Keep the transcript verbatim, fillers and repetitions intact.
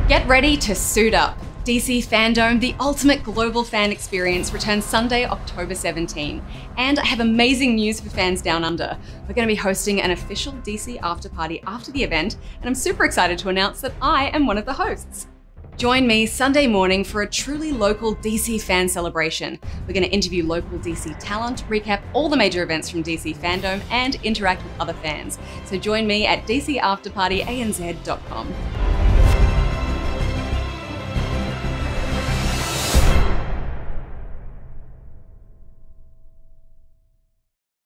Get ready to suit up. D C FanDome, the ultimate global fan experience, returns Sunday, October seventeenth. And I have amazing news for fans down under. We're going to be hosting an official D C after party after the event, and I'm super excited to announce that I am one of the hosts. Join me Sunday morning for a truly local D C fan celebration. We're going to interview local D C talent, recap all the major events from D C FanDome, and interact with other fans. So join me at d c after party a n z dot com.